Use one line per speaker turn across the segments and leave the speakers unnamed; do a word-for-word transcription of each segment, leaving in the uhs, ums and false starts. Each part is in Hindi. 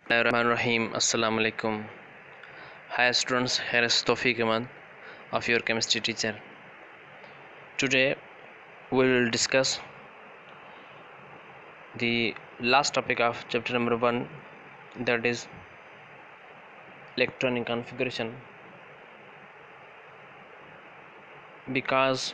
Bismillahirrahmanirrahim. Assalamu alaikum. Hi students, here is Tawfiq Ahmad of your chemistry teacher. Today we will discuss the last topic of chapter number one, that is electronic configuration. Because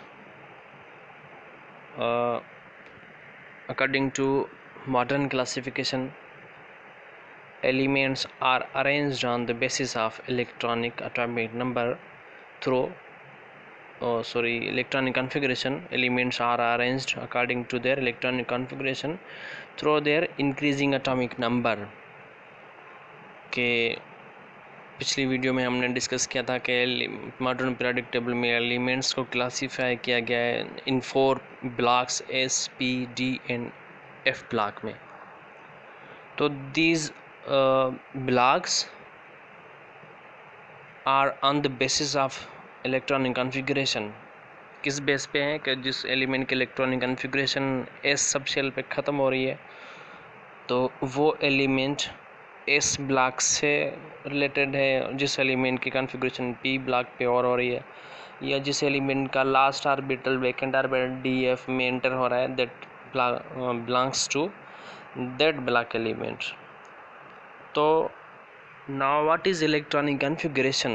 uh, according to modern classification, elements are arranged on the basis of electronic atomic number through oh sorry electronic configuration. Elements are arranged according to their electronic configuration through their increasing atomic number. के पिछली वीडियो में हमने डिस्कस किया था कि मॉडर्न पीरियोडिक टेबल में एलिमेंट्स को क्लासीफाई किया गया है in four blocks, s, P, d and f block में. तो these blocks are on the basis of electronic configuration. किस बेस पे हैं कि जिस एलिमेंट की electronic configuration s subshell पे ख़त्म हो रही है तो वो एलिमेंट एस ब्लॉक से रिलेटेड है, जिस एलिमेंट की कन्फिग्रेशन पी ब्लॉक पे और हो रही है, या जिस एलिमेंट का last orbital vacant orbital d f में एंटर हो रहा है, that belongs to that block element. तो now what is electronic configuration?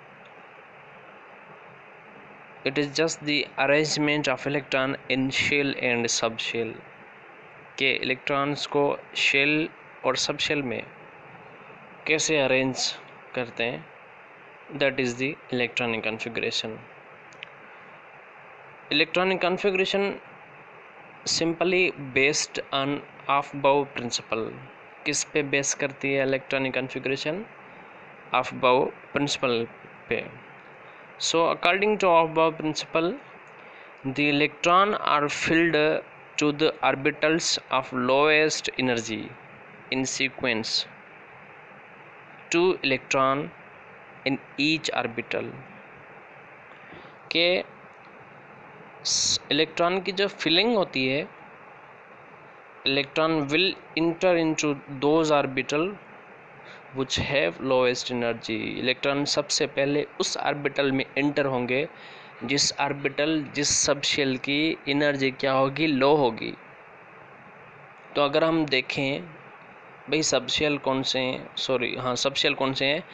It is just the arrangement of electron in shell and subshell. के इलेक्ट्रॉन्स को शेल और सब शेल में कैसे अरेंज करते हैं, that is the electronic configuration. Electronic configuration simply based on Aufbau principle. किस पे बेस करती है इलेक्ट्रॉनिक कन्फिग्रेशन? ऑफबाउ प्रिंसिपल पे. So according to Aufbau principle, the electron are filled to the orbitals of lowest energy in sequence, two electron in each orbital. के इलेक्ट्रॉन की जो फिलिंग होती है, electron will enter into those orbital which have lowest energy. Electron सबसे पहले उस ऑर्बिटल में एंटर होंगे जिस ऑर्बिटल जिस सब शेल की एनर्जी क्या होगी, लो होगी. तो अगर हम देखें भाई सब शेल कौन से हैं, सॉरी हाँ सब शेल कौन से हैं,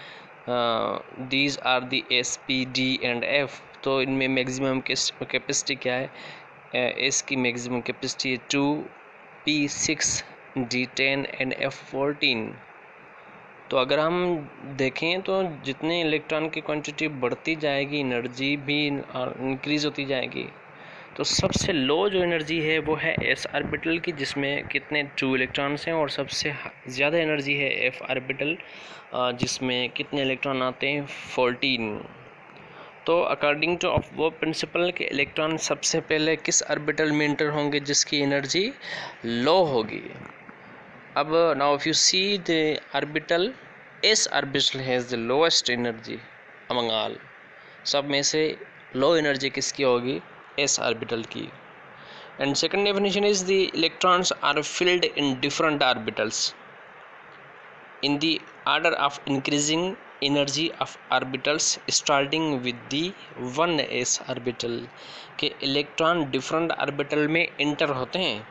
these are the s, P, d and f. तो इनमें मैक्सिमम कैपेसिटी क्या है? एस uh, की मैक्सिमम कैपेसिटी है two, P six, d ten and f fourteen. तो अगर हम देखें तो जितने इलेक्ट्रॉन की क्वांटिटी बढ़ती जाएगी, एनर्जी भी इंक्रीज होती जाएगी. तो सबसे लो जो एनर्जी है वो है एस ऑर्बिटल की, जिसमें कितने टू इलेक्ट्रॉन्स हैं, और सबसे ज़्यादा एनर्जी है एफ ऑर्बिटल, जिसमें कितने इलेक्ट्रॉन आते हैं, फोर्टीन. तो अकॉर्डिंग टू ऑफबाउ प्रिंसिपल के इलेक्ट्रॉन सबसे पहले किस ऑर्बिटल में एंटर होंगे जिसकी एनर्जी लो होगी. अब now if you see the orbital, s orbital has the lowest energy among all. सब में से लो एनर्जी किसकी होगी? एस ऑर्बिटल की. And second definition is the electrons are filled in different orbitals in the order of increasing energy of orbitals starting with the one s orbital. के इलेक्ट्रॉन डिफरेंट ऑर्बिटल में इंटर होते हैं,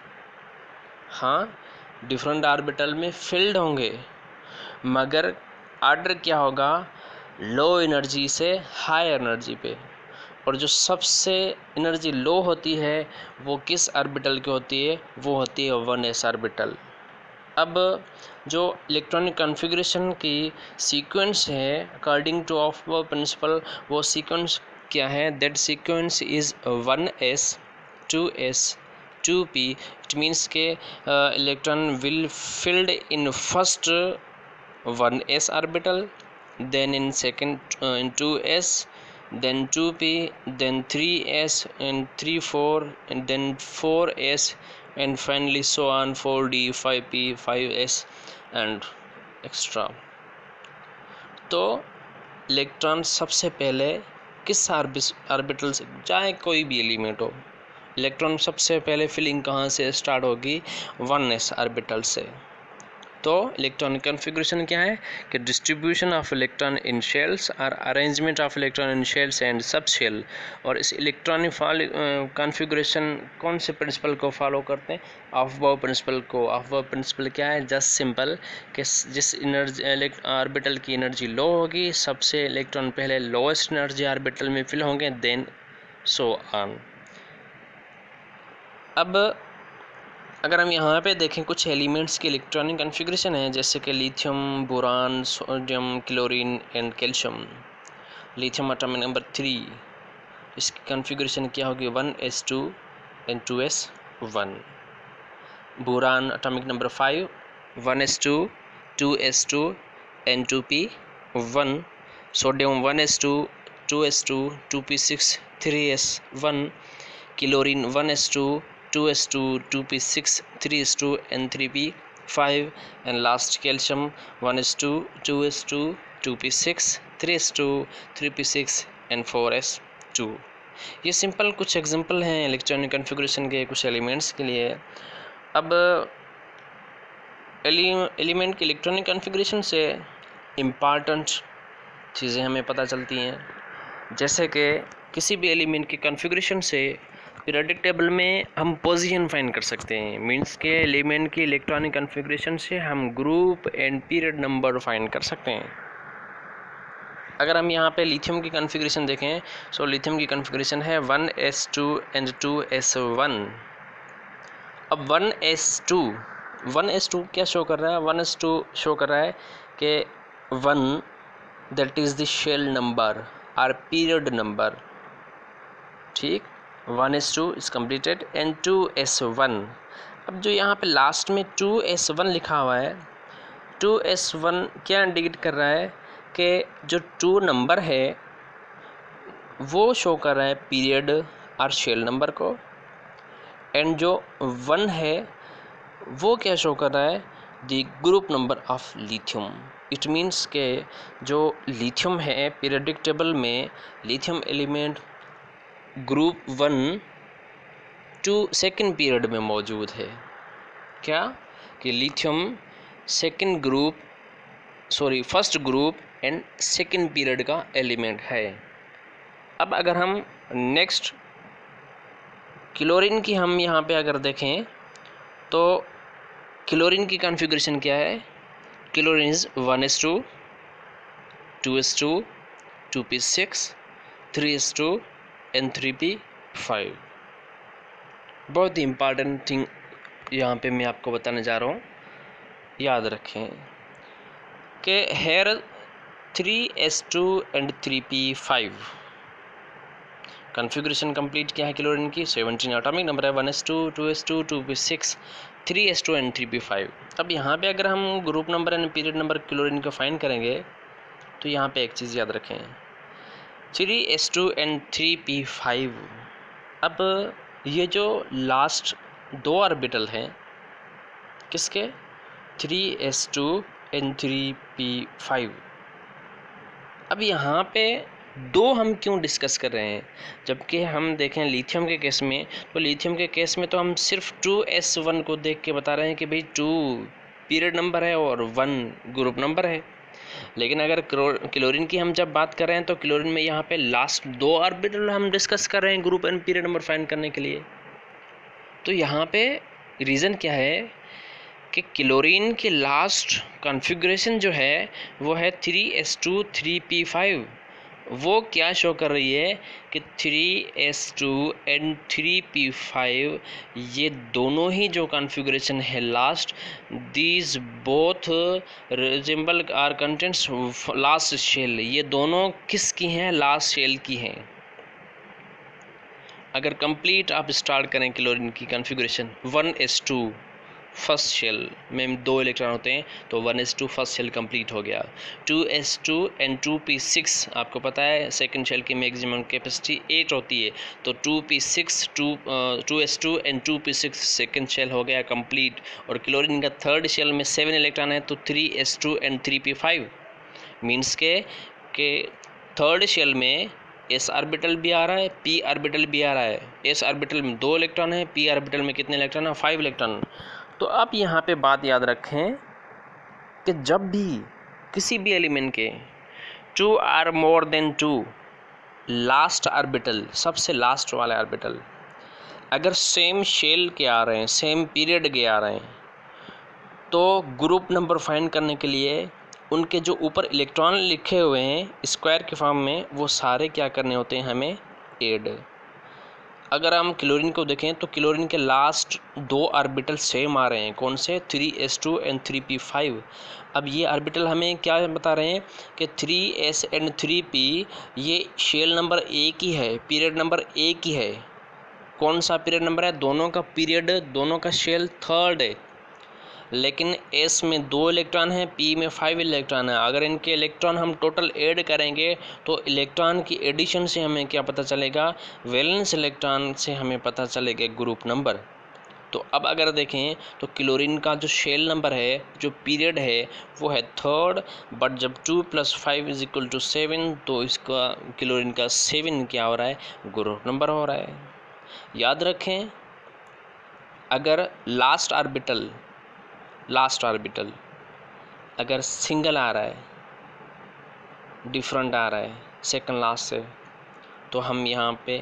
हाँ डिफरेंट ऑर्बिटल में फिल्ड होंगे, मगर ऑर्डर क्या होगा? लो एनर्जी से हाई एनर्जी पे. और जो सबसे एनर्जी लो होती है वो किस ऑर्बिटल की होती है? वो होती है वन एस ऑर्बिटल. अब जो इलेक्ट्रॉनिक कॉन्फ़िगरेशन की सीक्वेंस है अकॉर्डिंग टू ऑफबाउ प्रिंसिपल, वो सीक्वेंस क्या है? That sequence is one S, two S, two p. It means के electron will filled in first one s orbital, then in second in two s, then two p, then three s, and three four, and then four s, and finally so on four d, five p, five s and extra. तो इलेक्ट्रॉन सबसे पहले किस ऑर्बिटल से, चाहे कोई भी एलिमेंट हो, इलेक्ट्रॉन सबसे पहले फिलिंग कहाँ से स्टार्ट होगी? वन एस ऑर्बिटल से. तो इलेक्ट्रॉनिक कॉन्फ़िगरेशन क्या है कि distribution of electron in shells और arrangement of electron in shells and subshell. और इस इलेक्ट्रॉनिक कॉन्फ़िगरेशन कौन से प्रिंसिपल को फॉलो करते हैं? ऑफ-बाउ प्रिंसिपल को। ऑफ-बाउ प्रिंसिपल क्या है? जस्ट सिंपल कि जिस एनर्जी ऑर्बिटल की एनर्जी लो होगी, सबसे इलेक्ट्रॉन पहले लोएस्ट एनर्जी ऑर्बिटल में फिल होंगे, देन सो ऑन। अब अगर हम यहाँ पे देखें कुछ एलिमेंट्स की इलेक्ट्रॉनिक कॉन्फ़िगरेशन है, जैसे कि lithium, boron, sodium, chlorine and calcium. Lithium atomic number three, इसकी कॉन्फ़िगरेशन क्या होगी? One S two and two s one. Boron atomic number five, one S two, two S two and two P one. Sodium one S two, two S two, two P six, three S one. Chlorine one S two, two S two, two P six, three S two and three P five, and last calcium one S two, two S two, two P six, three S two, three P six and four S two. ये सिंपल कुछ एग्जांपल हैं इलेक्ट्रॉनिक कॉन्फ़िगरेशन के कुछ एलिमेंट्स के लिए। अब एलिमेंट की इलेक्ट्रॉनिक कॉन्फ़िगरेशन से इम्पॉर्टेंट चीज़ें हमें पता चलती हैं, जैसे कि किसी भी एलिमेंट की कॉन्फ़िगरेशन से पीरियोडिक टेबल में हम पोजीशन फाइंड कर सकते हैं। मींस के एलिमेंट की इलेक्ट्रॉनिक कॉन्फ़िगरेशन से हम group and period number find कर सकते हैं। अगर हम यहाँ पे लिथियम की कॉन्फ़िगरेशन देखें, सो लिथियम की कॉन्फ़िगरेशन है one S two and two s one. अब one S two, one S two क्या शो कर रहा है? वन एस टू शो कर रहा है कि one that is the shell number और पीरियड नंबर, ठीक। One S two is completed and two s one. अब जो यहाँ पे लास्ट में टू एस वन लिखा हुआ है, टू एस वन क्या इंडिकेट कर रहा है कि जो टू नंबर है वो शो कर रहा है पीरियड और शेल नंबर को, एंड जो वन है वो क्या शो कर रहा है? The group number of lithium. It means के जो लिथियम है पीरियोडिक टेबल में, lithium element group one two second period में मौजूद है। क्या कि lithium second group, sorry first group and second period का एलिमेंट है। अब अगर हम नेक्स्ट क्लोरीन की हम यहाँ पे अगर देखें, तो क्लोरीन की कॉन्फ़िगरेशन क्या है? Chlorine is one S two, two S two, two P six, three S two and three P five. बहुत ही इम्पॉर्टेंट थिंग यहाँ पे मैं आपको बताने जा रहा हूँ, याद रखें कि here three S two and three P five configuration complete क्या है क्लोरीन की? सेवनटीन एटॉमिक नंबर है, one S two, two S two, two P six, three S two and three P five. अब यहाँ पे अगर हम group number and period number chlorine को फाइंड करेंगे, तो यहाँ पे एक चीज़ याद रखें, three S two and three P five. अब ये जो लास्ट दो ऑर्बिटल हैं किसके? Three S two and three P five. अब यहाँ पे दो हम क्यों डिस्कस कर रहे हैं, जबकि हम देखें लिथियम के केस में, तो लिथियम के केस में तो हम सिर्फ टू एस वन को देख के बता रहे हैं कि भाई टू पीरियड नंबर है और वन ग्रुप नंबर है। लेकिन अगर क्लोरीन की हम जब बात कर रहे हैं, तो क्लोरीन में यहाँ पे लास्ट दो ऑर्बिटल हम डिस्कस कर रहे हैं group and period number find करने के लिए। तो यहाँ पे रीज़न क्या है कि क्लोरीन की लास्ट कॉन्फ़िगरेशन जो है वो है three S two three P five. वो क्या शो कर रही है कि three S two and three P five ये दोनों ही जो कॉन्फ़िगरेशन है last, these both resemble are contents last shell. ये दोनों किसकी हैं? लास्ट शेल की हैं। अगर कंप्लीट आप स्टार्ट करें क्लोरीन की configuration one S two first shell में दो इलेक्ट्रॉन होते हैं, तो one S two first shell complete हो गया। Two S two and two P six आपको पता है सेकंड शेल की मैक्सिमम कैपेसिटी एट होती है, तो two P six two two S two and two P six second shell हो गया कंप्लीट। और क्लोरीन का थर्ड शेल में सेवन इलेक्ट्रॉन है, तो three S two and three P five means के के थर्ड शेल में एस ऑर्बिटल भी आ रहा है, पी ऑर्बिटल भी आ रहा है। एस ऑर्बिटल में दो इलेक्ट्रॉन है, पी ऑर्बिटल में कितने इलेक्ट्रॉन है? Five electron. तो आप यहाँ पे बात याद रखें कि जब भी किसी भी एलिमेंट के two or more than two, last orbital, सबसे लास्ट वाले ऑर्बिटल अगर सेम शेल के आ रहे हैं, सेम पीरियड के आ रहे हैं, तो ग्रुप नंबर फाइंड करने के लिए उनके जो ऊपर इलेक्ट्रॉन लिखे हुए हैं स्क्वायर के फॉर्म में, वो सारे क्या करने होते हैं हमें, ऐड। अगर हम क्लोरीन को देखें तो क्लोरीन के लास्ट दो ऑर्बिटल सेम आ रहे हैं, कौन से, three S two and three P five. अब ये ऑर्बिटल हमें क्या बता रहे हैं कि three S and three P ये शेल नंबर एक ही है, पीरियड नंबर एक ही है। कौन सा पीरियड नंबर है, दोनों का पीरियड, दोनों का शेल थर्ड है, लेकिन एस में दो इलेक्ट्रॉन है, पी में फाइव इलेक्ट्रॉन है। अगर इनके इलेक्ट्रॉन हम टोटल ऐड करेंगे तो इलेक्ट्रॉन की एडिशन से हमें क्या पता चलेगा, वैलेंस इलेक्ट्रॉन से हमें पता चलेगा ग्रुप नंबर। तो अब अगर देखें तो क्लोरीन का जो शेल नंबर है, जो पीरियड है वो है थर्ड, बट जब two plus five is equal to seven, तो इसका क्लोरीन का सेवन क्या हो रहा है, ग्रुप नंबर हो रहा है। याद रखें, अगर लास्ट ऑर्बिटल लास्ट ऑर्बिटल अगर सिंगल आ रहा है, डिफरेंट आ रहा है सेकंड लास्ट से, तो हम यहाँ पे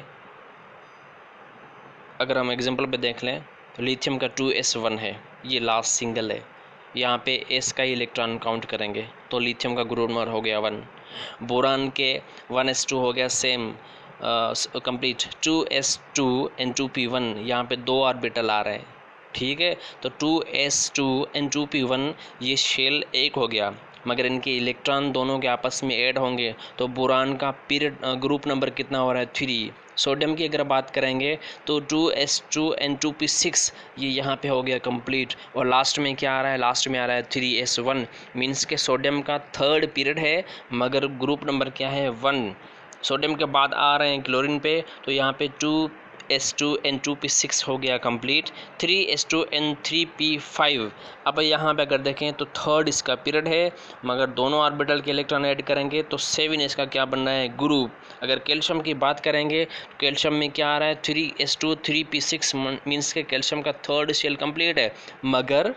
अगर हम एग्जांपल पे देख लें तो लिथियम का टू एस वन है, ये लास्ट सिंगल है, यहाँ पे एस का ही इलेक्ट्रॉन काउंट करेंगे तो लिथियम का ग्रुप नंबर हो गया वन। बोरान के वन एस टू हो गया same complete, two S two and two P one, यहाँ पे दो ऑर्बिटल आ रहे हैं, ठीक है। तो two S two and two P one ये शेल एक हो गया, मगर इनके इलेक्ट्रॉन दोनों के आपस में ऐड होंगे तो बोरान का पीरियड ग्रुप नंबर कितना हो रहा है, थ्री। सोडियम की अगर बात करेंगे तो two S two and two P six ये यहाँ पे हो गया कंप्लीट, और लास्ट में क्या आ रहा है, लास्ट में आ रहा है थ्री एस वन, मीन्स के सोडियम का थर्ड पीरियड है मगर ग्रुप नंबर क्या है, वन। सोडियम के बाद आ रहे हैं क्लोरीन पे, तो यहाँ पे two S two and two P six हो गया complete, three S two and three P five. अब यहाँ पे अगर देखें तो थर्ड इसका पीरियड है, मगर दोनों ऑर्बिटल के इलेक्ट्रॉन ऐड करेंगे तो सेवन इसका क्या बन रहा है, ग्रुप। अगर कैल्शियम की बात करेंगे तो कैल्शियम में क्या आ रहा है, three S two three P six, means के कैल्शियम का थर्ड शेल कंप्लीट है, मगर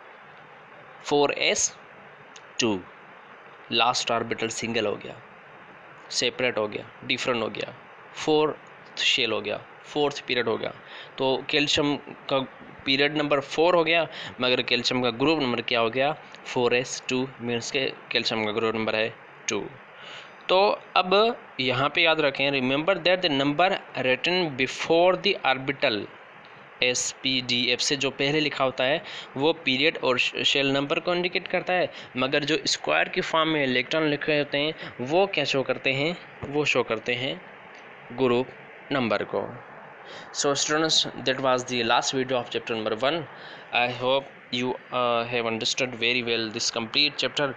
four S two last orbital single हो गया, सेपरेट हो गया, डिफरेंट हो गया, फोर्थ शेल हो गया, फोर्थ पीरियड हो गया। तो कैल्शियम का पीरियड नंबर फोर हो गया, मगर कैल्शियम का ग्रुप नंबर क्या हो गया, फोर एस टू, मीन्स के कैल्शियम का ग्रुप नंबर है टू। तो अब यहाँ पे याद रखें, remember that the number written before the orbital S P D F से जो पहले लिखा होता है वो पीरियड और शेल नंबर को इंडिकेट करता है, मगर जो स्क्वायर की फॉर्म में इलेक्ट्रॉन लिखे होते हैं वो क्या शो करते हैं, वो शो करते हैं ग्रुप नंबर को। So students, that was the last video of chapter number one. I hope you uh, have understood very well this complete chapter.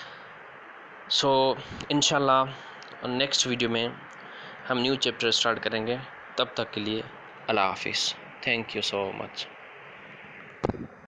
So inshallah next video में हम न्यू चैप्टर स्टार्ट करेंगे, तब तक के लिए अल्लाह हाफिज़। Thank you so much.